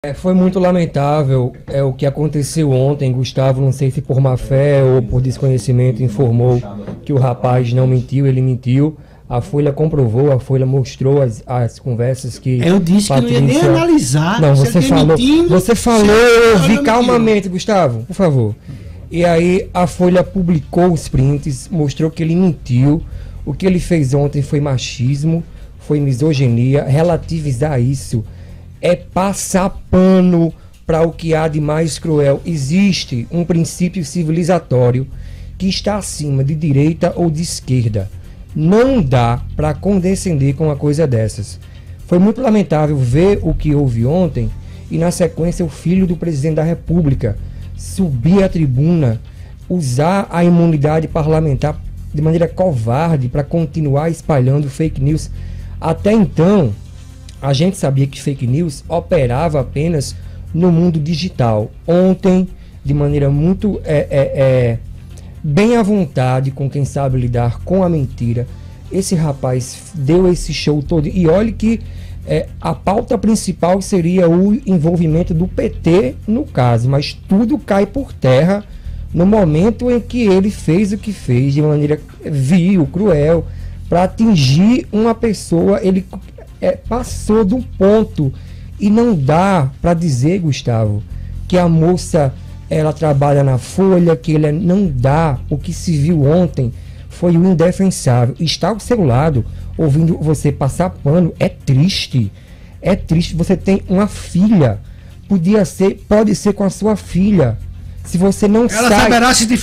Foi muito lamentável o que aconteceu ontem. Gustavo, não sei se por má fé ou por desconhecimento, informou que o rapaz não mentiu, ele mentiu. A Folha comprovou, a Folha mostrou as conversas que Eu disse Patrícia... que não ia nem analisar. Não, você você falou, eu ouvi calmamente, Gustavo, por favor. E aí a Folha publicou os prints, mostrou que ele mentiu. O que ele fez ontem foi machismo, foi misoginia. Relativizar isso é passar pano para o que há de mais cruel. Existe um princípio civilizatório que está acima de direita ou de esquerda. Não dá para condescender com uma coisa dessas. Foi muito lamentável ver o que houve ontem e, na sequência, o filho do presidente da República subir à tribuna, usar a imunidade parlamentar de maneira covarde para continuar espalhando fake news. Até então, a gente sabia que fake news operava apenas no mundo digital. Ontem, de maneira muito bem à vontade, com quem sabe lidar com a mentira, esse rapaz deu esse show todo. E olhe que a pauta principal seria o envolvimento do PT no caso, mas tudo cai por terra no momento em que ele fez o que fez de maneira vil, cruel, para atingir uma pessoa. Ele passou do ponto. E não dá para dizer, Gustavo, que a moça ela trabalha na Folha, que ele não dá. O que se viu ontem foi o indefensável. Estar ao seu lado, ouvindo você passar pano, é triste. É triste. Você tem uma filha. Pode ser com a sua filha. Se você não ela sai, saberá se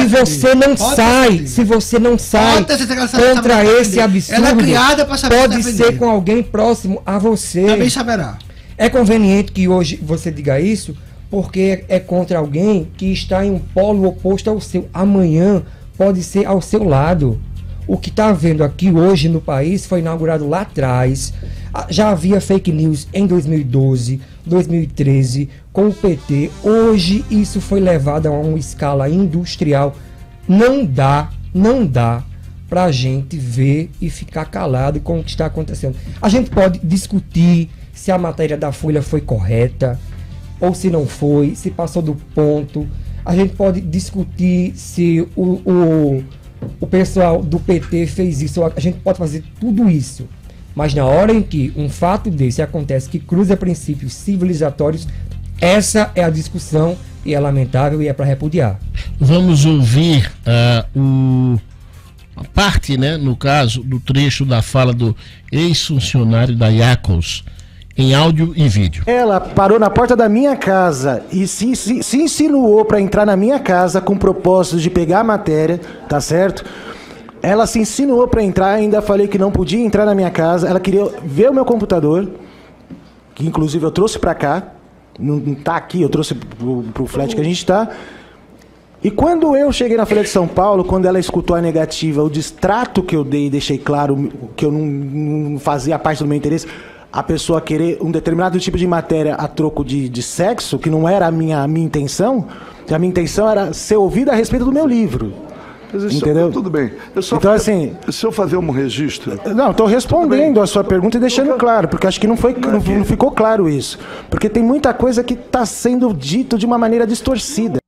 você não sai contra esse absurdo, ela é criada para saber pode ser com alguém próximo a você. Também saberá. É conveniente que hoje você diga isso, porque é contra alguém que está em um polo oposto ao seu. Amanhã pode ser ao seu lado. O que está havendo aqui hoje no país foi inaugurado lá atrás. Já havia fake news em 2012, 2013, com o PT. Hoje isso foi levado a uma escala industrial. Não dá para a gente ver e ficar calado com o que está acontecendo. A gente pode discutir se a matéria da Folha foi correta ou se não foi, se passou do ponto. A gente pode discutir se o pessoal do PT fez isso. A gente pode fazer tudo isso. Mas na hora em que um fato desse acontece que cruza princípios civilizatórios, essa é a discussão e é lamentável e é para repudiar. Vamos ouvir a parte, né, no caso, do trecho da fala do ex-funcionário da Iacos, em áudio e vídeo. Ela parou na porta da minha casa e se insinuou para entrar na minha casa com o propósito de pegar a matéria, tá certo? Ela se insinuou para entrar, ainda falei que não podia entrar na minha casa. Ela queria ver o meu computador, que inclusive eu trouxe para cá, não tá aqui, eu trouxe pro flat que a gente tá. E quando eu cheguei na Folha de São Paulo, quando ela escutou a negativa, o distrato que eu dei e deixei claro que eu não fazia parte do meu interesse, a pessoa querer um determinado tipo de matéria a troco de sexo, que não era a minha intenção, que a minha intenção era ser ouvida a respeito do meu livro. Entendeu? Tudo bem. Então, assim, se eu fazer um registro... Não, estou respondendo a sua pergunta e deixando claro, porque acho que não ficou claro isso. Porque tem muita coisa que está sendo dito de uma maneira distorcida.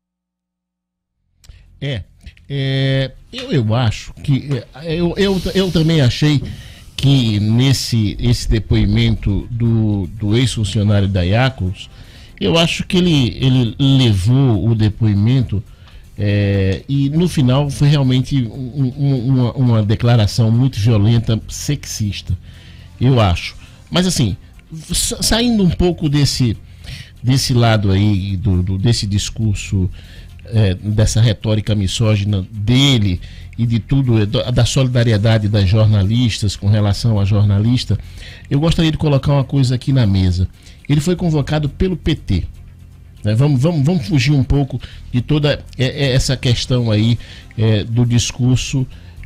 Eu acho que... Eu também achei que esse depoimento do ex-funcionário da Iacos, eu acho que ele levou o depoimento e no final foi realmente uma declaração muito violenta, sexista, eu acho. Mas assim, saindo um pouco desse lado aí, desse discurso, dessa retórica misógina dele e de tudo, da solidariedade das jornalistas com relação a jornalista, eu gostaria de colocar uma coisa aqui na mesa. Ele foi convocado pelo PT. Né? Vamos fugir um pouco de toda essa questão aí do discurso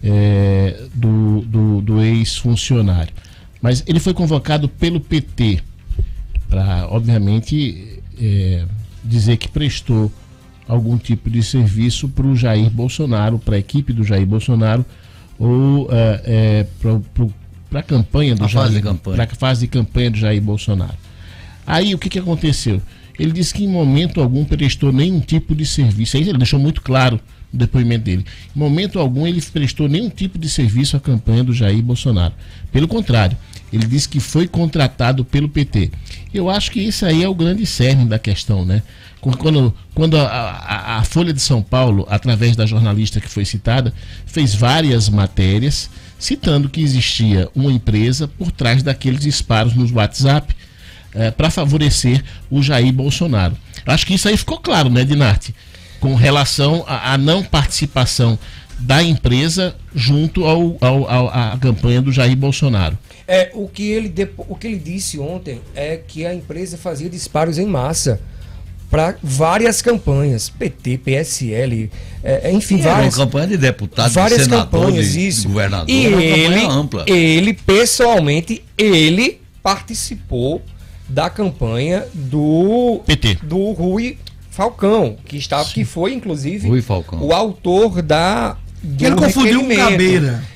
do ex-funcionário. Mas ele foi convocado pelo PT para, obviamente, dizer que prestou algum tipo de serviço para o Jair Bolsonaro, para a equipe do Jair Bolsonaro, ou para a campanha do Jair, para a fase de campanha do Jair Bolsonaro. Aí o que aconteceu? Ele disse que em momento algum prestou nenhum tipo de serviço. Aí ele deixou muito claro no depoimento dele. Em momento algum ele prestou nenhum tipo de serviço à campanha do Jair Bolsonaro. Pelo contrário, ele disse que foi contratado pelo PT. Eu acho que isso aí é o grande cerne da questão, né? Quando a Folha de São Paulo, através da jornalista que foi citada, fez várias matérias citando que existia uma empresa por trás daqueles disparos nos WhatsApp para favorecer o Jair Bolsonaro. Acho que isso aí ficou claro, né, Dinarte? Com relação à não participação da empresa junto à campanha do Jair Bolsonaro. O que ele disse ontem é que a empresa fazia disparos em massa para várias campanhas, PT, PSL, enfim, várias. Uma campanha de deputado, várias de senador, campanhas, de governador, e uma campanha ampla. Ele, pessoalmente, ele participou da campanha do PT, do Rui Falcão, que foi inclusive Rui Falcão, o autor da que ele confundiu com Gabeira.